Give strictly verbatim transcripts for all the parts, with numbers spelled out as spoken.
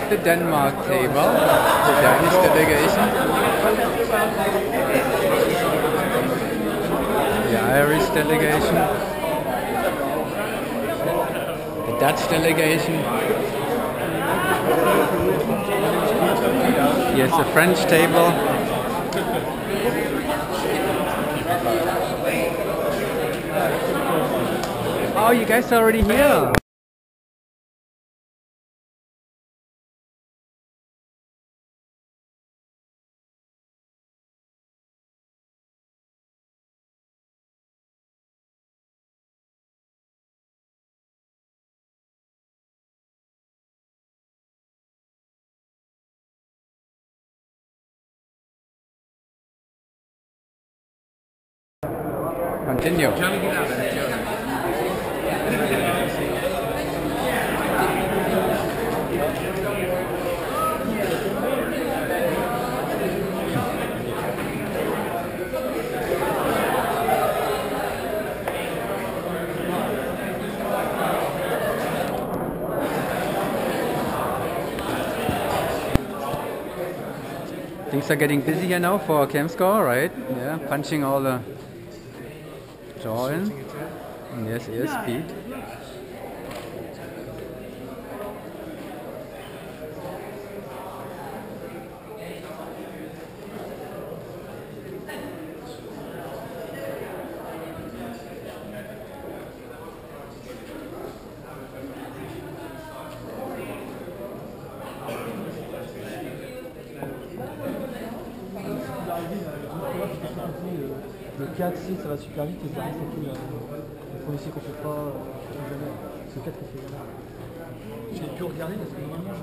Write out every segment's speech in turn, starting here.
the Denmark table, the Danish delegation, the Irish delegation, the Dutch delegation, here's the French table, oh, you guys are already here! Continue. Things are getting busy here now for camp score, right? Yeah, punching all the jaw in. Yes, yes, speed. Le quatre six ça va super vite et ça reste un peu le premier qu'on fait pas jamais. C'est le quatre qu'on fait jamais. J'ai pu regarder parce que normalement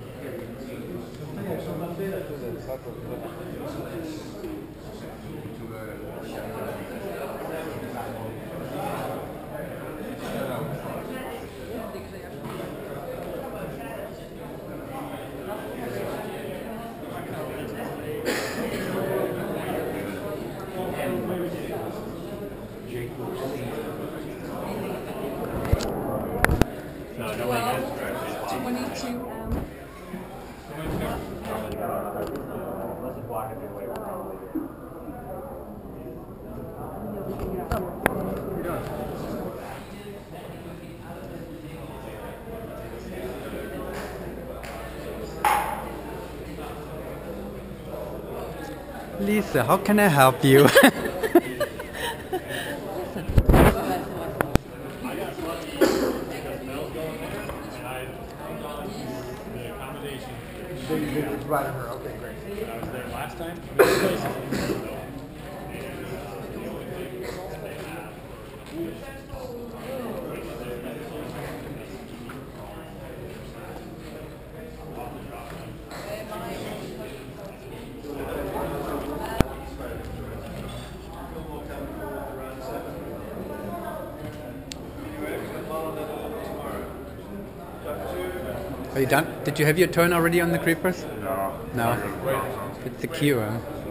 Lisa, how can I help you? Right her. Okay, great. I was there last time. Are you done? Did you have your turn already on the creepers? No. No. It's the queue. Huh?